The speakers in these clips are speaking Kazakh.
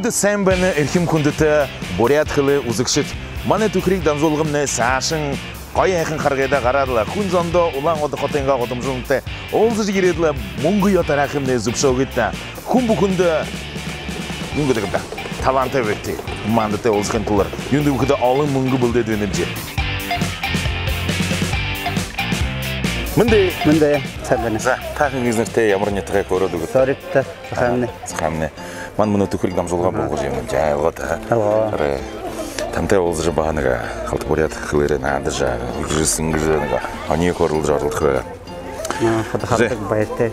Бүгінді сәмбәні әркім күндіті борят қылы ұзықшыт. Маны түкірік дамзолғымны сәшін қай әкін қарғайда қарадыла. Күн зонда ұлан оды қотенға қотым жоныкты. Олзы жігереділі мұңғы ятар әкімді зүпшау кетті. Күн бүкінді үңгіді қыпта. Таланты өтті. Мандыты олзықын тұлар. Үнді бүкіді алың мұңғы бұлды дөніпже. Мінде сәлбәні. Тағын кезінірте ямырын етіғай көреді күт. Соритті, Сықамне. Ман мұны түкірік дамжолға болғы жемін. Жайлғыда. Тантай олзы жа бағаныға. Қалты борят қылыры нады жа. Үкжісін күжініға. Ане көрілді жарылды қыға. Құдықаттық байетті.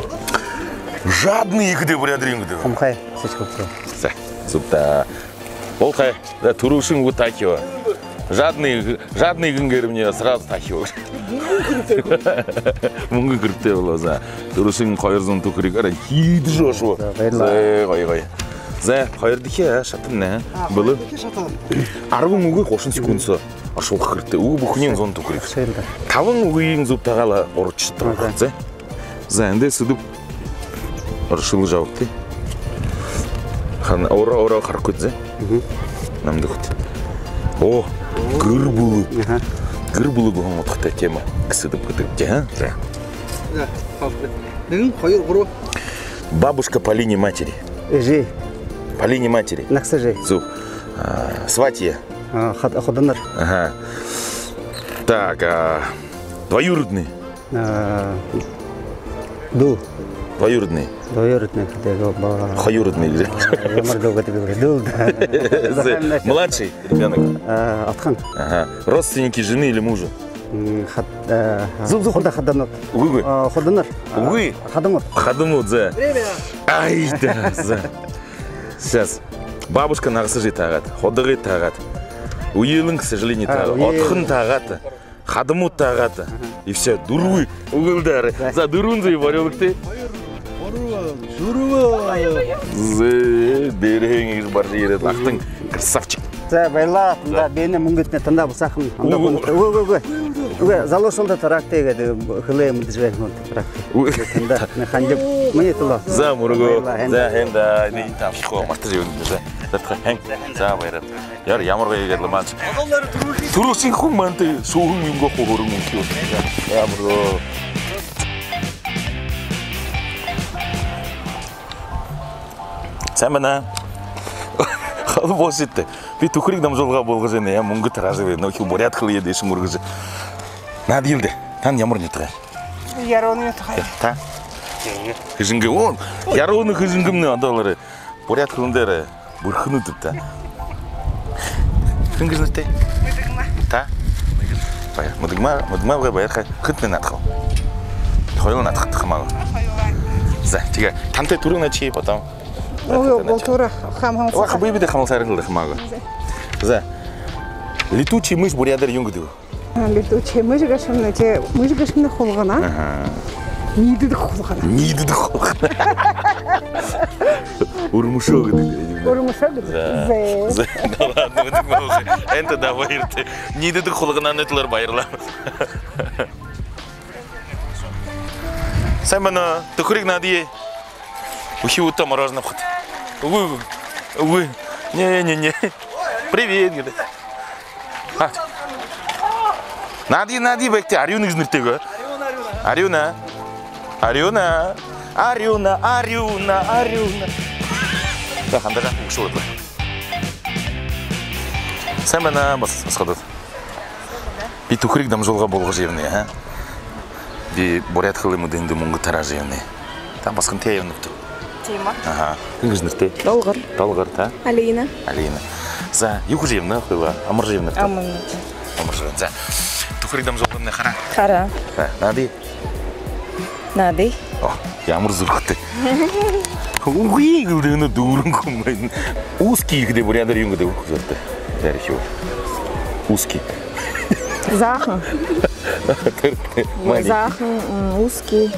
Жадны екіде борят реңгіде. Құмқай, сеч көпте. Зубта. Ол қай. Турушың ұғы такио. Жадный гынгер мне сразу тахио. Мұңғы кіріпте болаза. Турушың қайырзын түкірік. Ара, хейді жошу. Қай. Зә, қайырды ке, шатын не? Бұлы? Арғын ұғы қошын секундсы. Ашылғы кіріпте. Ұғы бұқынен зон түкірік. Тавың ұғы ең зұптағала орычы тұрған. Зә, әнде сүдіп ұрышылы жауыпты. Ора қар көт, зә? Намды көт. О, гыр бұлы бұған отықта тема кісідіп күтіп. Бабушка по линии матери. Жи. По линии матери. Нақсы жи. Зуб. Сватья. Ходыныр. Так, двоюродный. Дул. Двоюродный. Двоюродный. Хаюродный где? Дул. Младший ребенок. Атхан. Родственники жены или мужа? Ходыныр. Угы. Ходыныр. Угы. Хадымут. Хадымут, за. Ай, да, за. Сейчас. Бабушка нағысы жи тағат. Ходығы тағат. Уелің, к сожалению, тағат. Отқын тағат. Хадымут тағат. И все, дуруй. Угылдары. За дурун за и варелыкты. Берең еш бар жері. Лақтың красавчик. Байла, бені мұңгетіне тында бұсақым. Залошылды тұракты егеді, қылайымды жібәйін тұракты. Тында, қанжып, мұне тұла. За, мұруғы, за, әнда, не тамшықо, марты жеуінде, за. Затқа, әң, за, байрат. Яр, ямырға егерлі маншы. Тұрушын құм манты, соғын үйінгі қоғырың мүмкін. Ямырғы. Сән мәна. Қалы бос жетті. Бей түкірік дамжолға болғы жөне, мұңғы тағажы бей, нөкі борят қылы еді ешім ұрғызы. Нады елді? Тан ямыр не тұғай? Яроны тұғай. Та? Хыжынғы, он, яроны хыжынгымны адалары. Борят қылындары бұрқыны тұпта. Хыжынгы жынырты? Мұдығма. Та? Мұдығма бұға байыр қай, қытмен атқал. Қойлын атқытты қымағы. За, тіға, тантай тұрына чей, потом. Ол тура хам-хам. Ох, бейбі де хамал сарғылды қымағы. За, летучий мышь бурядар юнгыды. Летучий мышь гашымны, те мышь гашымны қолғана. Нидіді қолғана. Нидіді қолғана. Урмушоғы деді. Урмушоғы деді? За, ладно, мұдық мауғы. Әнті да байырды. Нидіді қолғанан өтілер байырлам. Сән бәні түкірік надие. Ухи утта мороженое вход. Увы. Не. Привет, говорит. Нади, бәкте, Арюна күзніртегі. Арюна. Так, андыға, ұқшы өтлі. Сән бәні басқадыр. Бей түкірік дамжолға болғы жевіне, Бей борят қылы мұдынды мұңғы тара жевіне. Там басқын тия евніпті. Тема. Кім күзнірте? Талғыр, та? Алина. За, юғы жевні қылы, амыр жевні. Амыр жевні. За, түкірік дамжолғымны қара? Қара. Нади? О, ямыр зұрқыты. Уғи күлдігіні дұрын көмейін. Узкий күде бұрядар юңгіде ұқызырды. Дәрі хеуір. Узкий. Захын. Захын, узкий.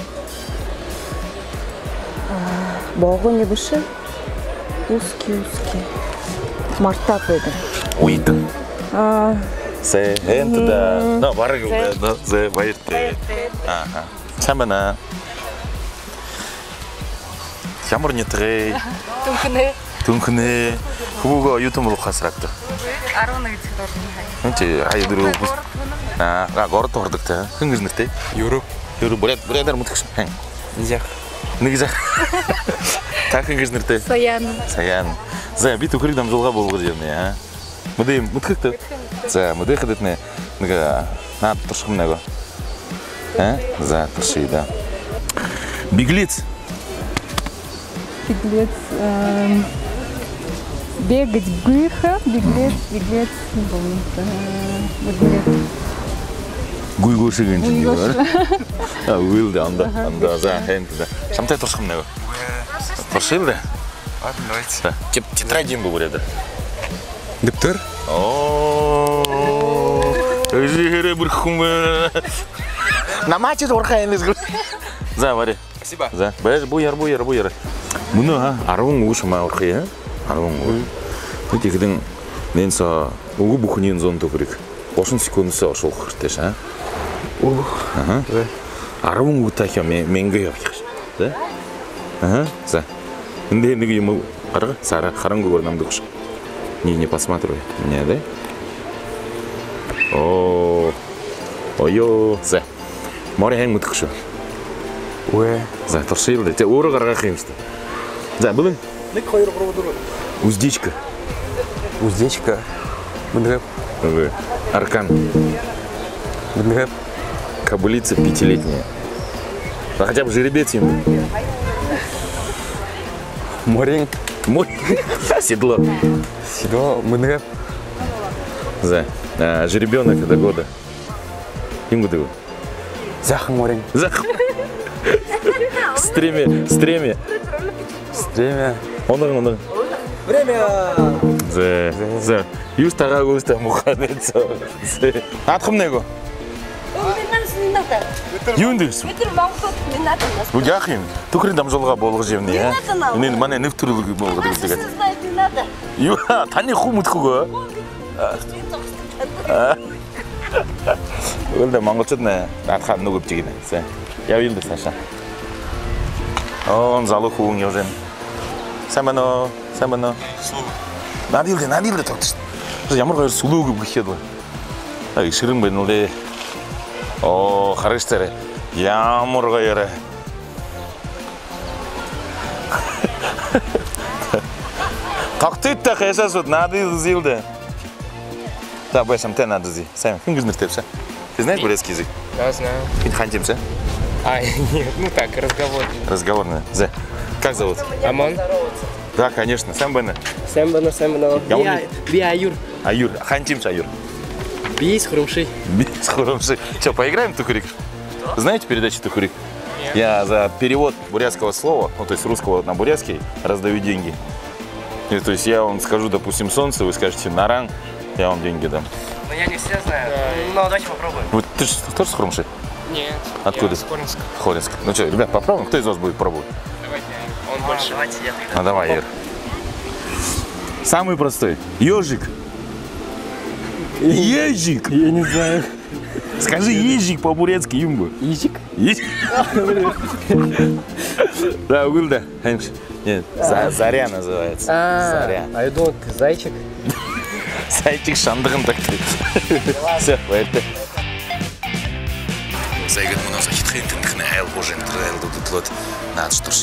Боғы не бұшы? Узкий. Марта қойды. Уйдың. Сә, әнті да. Бары күлді. Сә, байырды. Сән бәні. Ямыр не тұғай. Түнкіне хуго ютумлу қасырақты. Арона гэж дуртай. Энчи хайдыру бус. Город тордукта. Хингизнэртэй. Европ. Бурядар мутгш. Низах. Нэгзах. Та хингизнэртэй. Саян. За би түкрик дамжуулга болгож явна. Мөдөм мутгахтай. За мөдөө хэдэтнэ нэг наад турших нэг. За турший да. Беглец. Беглец. Бегать гыха, беглец, не помню. Беглец. Гуйгошигэн чинь юу вэ? Уйл да анда за хэнтэ. Самтай турших нэг. Туршил да. Давайте. Тетрадь им бурядар. Дэптер? Оо. Эжире бүр хүн. Намач дурхай энэс. За вари. Спасибо. За бэж буяр. Мөнө 10 үш маурхи 10 үш. Тэгдэн нэнсо уг бүхний зон төгрийг 30 секундс оршуулах хэрэгтэй шаа. 10 үг тахя мэнгэ явах шээ. За. Энд нэг юм гарга сара харангуугаар намдаг ш. Не посмотрю. Не, да? Ой-ё. За. Море хэн мэдэх шүү. Үе. За туршил дэ. Өөрөө гаргах юм шүү. За бүгэн. 1 2 3 4. Уздечка. Уздечка. Мэнгэп. Аркан. Мэнгэп. Кобылица 5-летняя. А хотя бы жеребец ему. Морин. Седло. Седло. Мэнгэп. За. Жеребенок до года. Им году. Захан морин. Зах. Стреме. Стремя. Он. Время. За. Юус тагаагүйс муханец. Атхам нэго. Юу нэрсэн? Бүгд яах юм? Түкрийн дамжуулга болгож явна яа. Энэ манай нэв төрөлг болгоод үзлээгээд. Юу таны хүү мэдхүүгөө? Өлдө монголчууд нэ наадхаа нүг өвжиг нэ. За. Явъя л цаашаа. Он залуу хүн явжэн. Самано. Надил тогтсон. Ямар хоёр сүлөөг өгөхэд ба. Ширэн байна үлээ. Харагч тарай. Ямар гоё. Тогтойтой хэсэсүүд надил зилдэ. Да, бойсам тэ надо зи. Сам хингизнэртэй бсэн. Ты знаешь бурятский язык? Да, знаю. Ты хантимся? Нет, так, Разговорный. За. Как зовут? Амон. Да, конечно. Сам бана. Сэмбана. Би Аюр. Аюр. Хантимся Аюр. Бис хрумши. Что, поиграем в Тухурик? Знаете передачу Тухурик? Я за перевод бурятского слова, ну то есть русского на бурятский, раздаю деньги. И, то есть я вам скажу, допустим, солнце, вы скажете наран, я вам деньги дам. Ну я не все знаю. Но давайте попробуем. Вот ты же тоже с Хрумши? Нет. Откуда? С Хоринска. Хоринск. Ну что, ребят, попробуем? Кто из вас будет пробовать? Давайте. Он больше. Давайте я. Ну давай, Ир. Самый простой. Ежик. Ежик. Я не знаю. Скажи ежик по-бурятски, юмбу. Ежик? Ежик. Да, Уилда. Нет, Заря называется. Заря. А я думал, зайчик. Зайчик шандығын тақты. Все, поэтому. Зайгат мұнан соң хитхайын тіндіхіне әйл божен тұрғайлды ұтылыд надыш тұршы.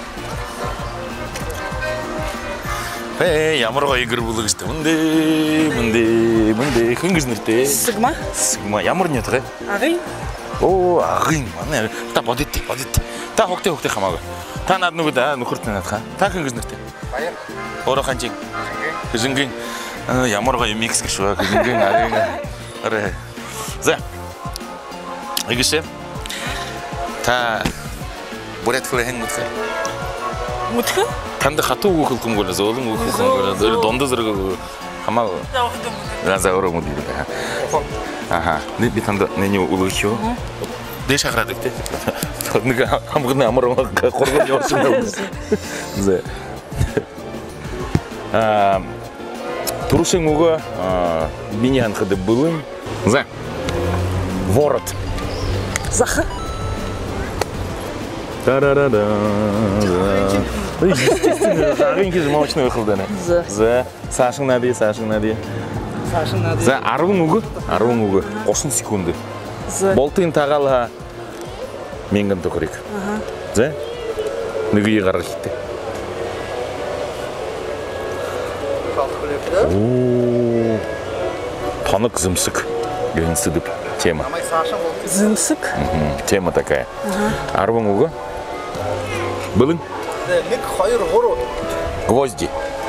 Ямырға егір бұлы күшті. Мұндай. Күнгізінірді. Сыгма? Сыгма. Ямыр не тұғы? Ағын? Ағын. Та бодетті. Та хоқте қамағы. Та надыны бұда, нүкірттен атқа. Та күнгізінірді. Байыр. Ора қанчың? Күзінген. Ямырға емекс кішуа. Күзінген ағын. За. Егіше. Та бурят қылайын мұтқа. Мұтқа? Танды қату өкілкім көлі, зоғылым өкілкім көлі. Донды зырғы қамал. За ұры мұд дейді. Аха. Не танды не ұлығы кеу? Де шақырадық де? Нүгі амғыны амырымға қорғын жауышын. За. Турушың ұғы бейнеған қыды бұлым. За. Ворот. Заха? Та-ра-ра-да. Естественно, жарынки же молочный выхлданы. За. Сашың нади, Сашың нади. Сашың нади. За, арвың угы. Қошын секунды. Болтын тағалға менгін тұқырик. За. Нүгейі қарар кетті. Танық зымсық. Генсідіп тема. Зымсық? Тема такая. Арвың угы. Былың? Гвозди.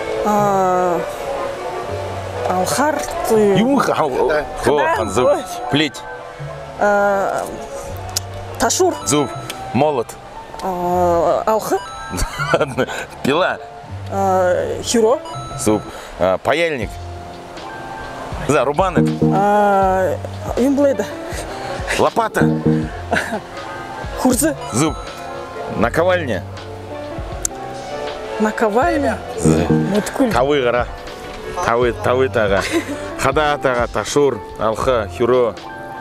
Алхар. Плеть. Ташур. Зуб. Молот. Алхы. Пила. Хюро. Зуб. Паяльник. За, рубанок. Юмблейда. Лопата. Хурзы. Зуб. Наковальня. Наковальня. Муткуль. Тавы ғара. Тавы таға. Хада таға, ташур, алха, хюро.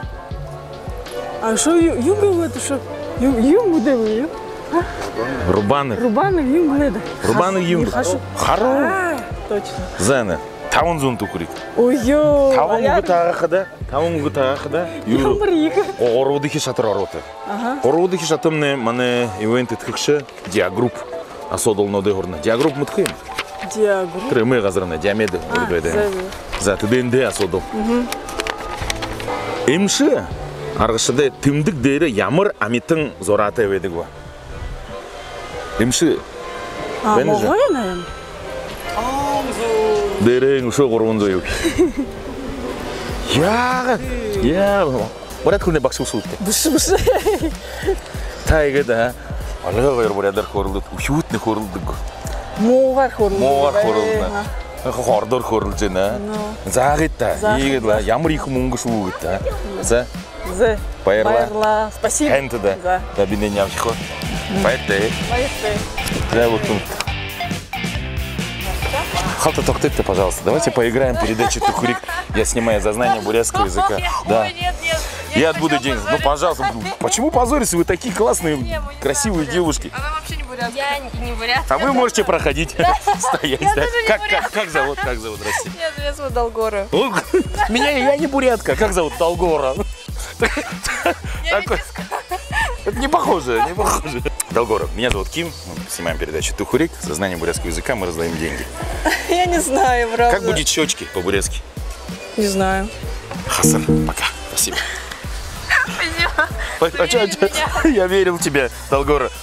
А что юмблейда? Юмблейда. Рубанок. Рубанок юмблейда. Рубанок юмблейда. Хару. Точно. Зәні. Тавын зұн тұқырик. Ой-ой. Тавын ұғы таға қыда. Юмблейда. Оғырудығы шатыр ароты. Оғырудығы шатымны маны ивенті тұқшы диагруп. Асодол ноды ғырны. Диагруп мұтқым? Диагруп. Трымы ғазырны, диамеді. За, түденде асодол. Емші арғышыда түмдік дейірі ямыр амитың зораты өйдігі ба. Емші. Моғай, наверное. Дейірің ұшы ғырғын зойып. Яғы. Бұрат күліне бақшы ұсы өтті. Бұшы. Тайғы да. Алға ғайыр бұрадар қорылды. Үхютні қорылды. Моғар қорылды. Хордор қорылды жена. Зағытта. Егедла. Ямыр екі мұңғы шуы өтті. За. Байырла. Спасибо. Хэнты да. Да бинен ямшихо. Байырты. Да, вот тут. Халта Тохтетте, пожалуйста, давайте поиграем в передачу Тухурик. Я снимаю за знание бурятского языка. Да. Я отбуду деньги. Ну, пожалуйста. Почему позориться? Вы такие классные, красивые девушки. Она вообще не бурятка. Я не бурятка. А вы можете проходить, стоять. Как зовут? Как зовут, Россия? Нет, меня зовут Долгора. Я не бурятка. Как зовут? Долгора. Это не похоже, Долгоров, меня зовут Ким, мы снимаем передачу Тухурик, за знание бурятского языка мы раздаем деньги. Я не знаю, правда. Как будет щечки по-бурятски? Не знаю. Хасар, пока, спасибо. Спасибо. Я верил в тебя, Долгоров.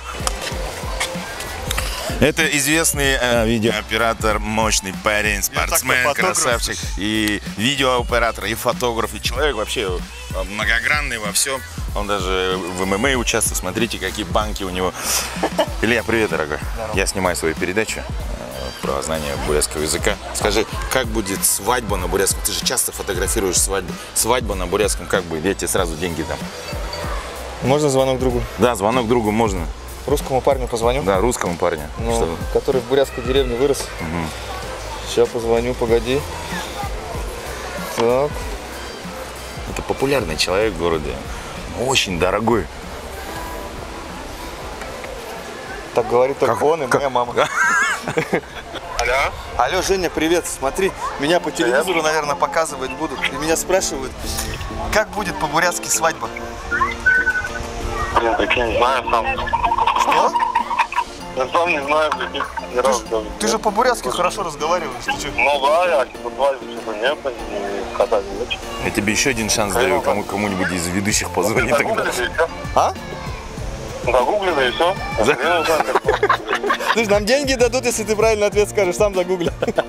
Это известный видеооператор, мощный парень, спортсмен, красавчик, и видеооператор, и фотограф, и человек вообще многогранный во всем. Он даже в ММА участвует. Смотрите, какие банки у него. Илья, привет, дорогой. Здорово. Я снимаю свою передачу про знание бурятского языка. Скажи, как будет свадьба на бурятском? Ты же часто фотографируешь свадьбу. Свадьба на бурятском как будет? Я тебе сразу деньги дам. Можно звонок другу? Да, звонок другу можно. Русскому парню позвоню? Да, русскому парню. Ну, который в бурятской деревне вырос. Сейчас позвоню, погоди. Так. Это популярный человек в городе. Очень дорогой. Так говорит только он и моя мама. Алло. Алло, Женя, привет. Смотри, меня по телевизору, наверное, показывать будут. И меня спрашивают, как будет по-бурятски свадьба? Блин, так я не знаю сам. Что? Я сам не знаю, ни разу даже. Ты же по-бурятски хорошо разговариваешь. Ты что? Ну да, я типа свадьбы что-то нет, и катать нечего. Я тебе еще один шанс даю, кому-нибудь из ведущих позвонить тогда. А? Загуглили и все. Слушай, нам деньги дадут, если ты правильный ответ скажешь, сам загугли.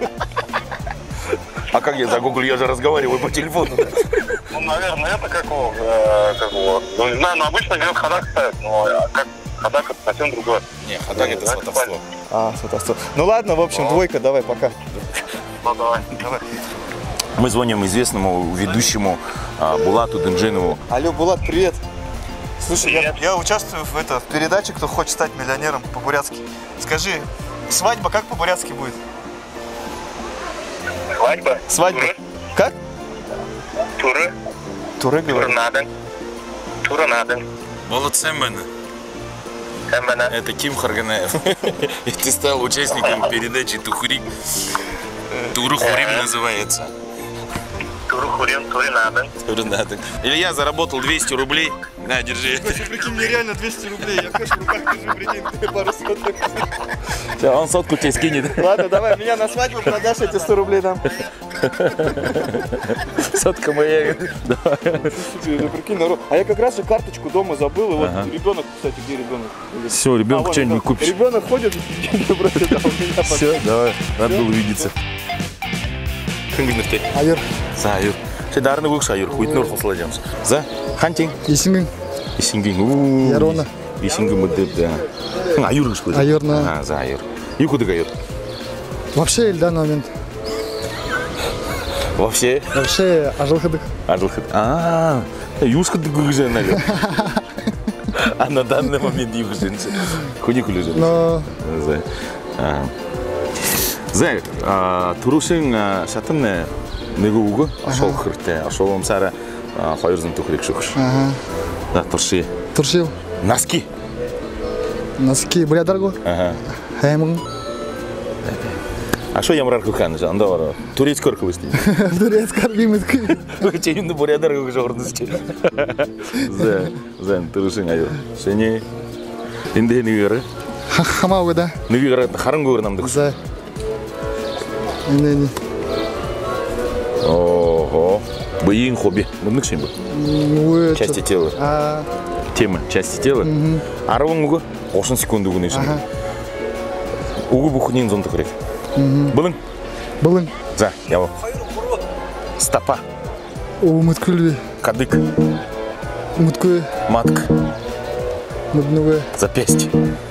А как я загуглю? Я же разговариваю по телефону. Ну, наверное, это как его, ну не знаю, но обычно говорят ходак ставят, но как ходак это совсем другое. Не, ходак это сватовство. А, сватовство. Ну ладно, в общем, двойка, давай, пока. Ну давай. Мы звоним известному ведущему Булату Дынджинову. Алло, Булат, привет. Слушай, я участвую в передаче «Кто хочет стать миллионером» по-бурятски. Скажи, свадьба как по-бурятски будет? Свадьба? Свадьба. Туры. Как? Туры. Туры говорят. Туры надо. Молодцы, мэны. Это Ким Харганаев. И ты стал участником передачи «Тухурик». «Турухурим» называется. Турухурим, Туринаден. Илья заработал 200 рублей. На, держи. Прикинь, мне реально 200 рублей. Я кэш в руках держу, прикинь, пару соток. Все, он сотку тебе скинет. Ладно, давай, меня на свадьбу продашь, эти 100 рублей нам. Сотка моя. Слушай, ну прикинь, народ. А я как раз же карточку дома забыл. И вот ребенок, кстати, где ребенок? Все, ребенку что-нибудь купишь. Ребенок ходит, бросит, а у меня Все, давай, надо было увидеться. Айыр. Айыр. Sen darını koyuk sayır, kuyutunu ortasılayacağız. За, хантинг. Есімің? Исингин. Ярона. Исингин мыдып, да. Айыр кыш көз. Айырна. За айыр. Юкудык айыр. Вообще в данный момент. Вообще? Вообще ажылхыдык. Ажылхыд. Юскыдык кыжен, наверное. А на данный момент юкыжен. Худи кулежен. Но... За, турушин шатымны неге угу, ашол хырты, ашол омсары хайырзын тухрик шукш. Да, турши. Туршил. Носки. Носки, бля, дорого. Хаймын. А что ямрар куканы же, анда бар. Турецкий оркы высти. Турецкий бимитки. Чейинді бля, дорого жорныске. За, турушин айыр. Сені инде негері? Хамауы, да. Негері харын көрі намдық. За. Не. Ого. Быйын хобби. Мындық шен бұл? Части тела. Тема, части тела. Арывың ұғы 90 секунды күн ешін. Ұғы бұқынен зонды көрек. Бұлың? Бұлың. За, яво. Стопа. Умыткүлі. Кадык. Умыткүлі. Матка. Мыднуғы. Запястье.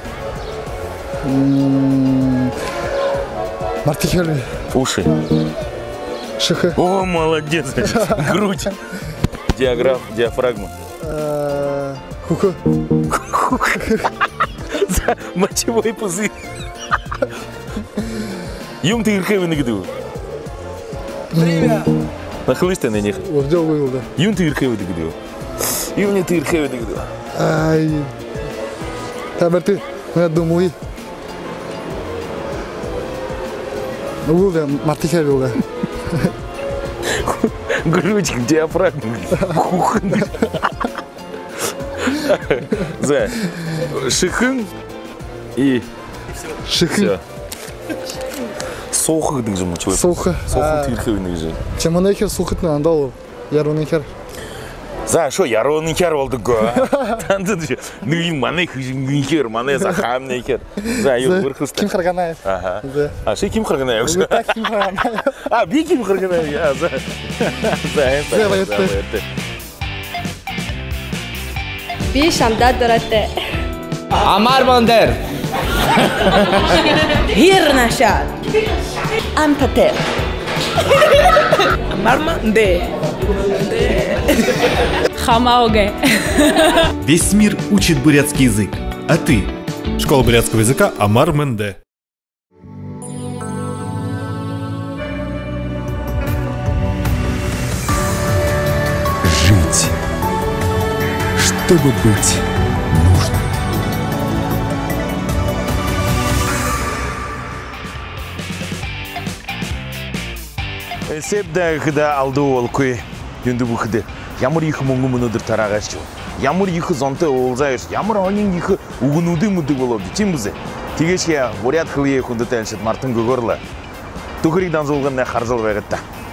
Мартихель. Уши. Шиха. О, молодец. Грудь. Диафрагма. Хуха. Мочевой пузырь. Юм ты иркевый нагиду. Нахлыш ты на них. Где был, да? Юм ты иркевый нагиду. Юм не ты иркевый нагиду. Ай. Табер ты, я думаю. Ну, да, мартихель был, да. Грудь, диафрагма. Кухонный. За. Шихын и... Шихын. Соуқы дың жымы чөп. Соуқы. Соуқын түйіркеуінің жы. Чемон екер соуқытны анда ол. Ярон екер. За, шо, ярон екер болдық го. Танды ды. Нүйін маны күжін екер, маны сақам екер. За, ел бұрқысты. Ким Харганаев. Ага. А, ши Ким Харганаев? Так, Ким Харганаев. А, би Ким Харганаев. За. За, это. Bir şamda durate. Амар Бандер. Hirnashad. Ampatel. Марманде. Хамауге. Весь мир учит бурятский язык. А ты? Школа бурятского языка Амар Менде. Жить, чтобы быть нужным. Сепда хыда алды ол көй. Енді бұл хыды. Ямыр екі мұңғы мұныдыр тарағаш жыл. Ямыр екі зонты олзайыш. Ямыр онын екі угынуды мұды болуды. Тем бұзы. Тегешке бурят хылые хүнді тәлшет Мартын Гөгорлы. Тухырик данзолғынна қаржыл вағытта.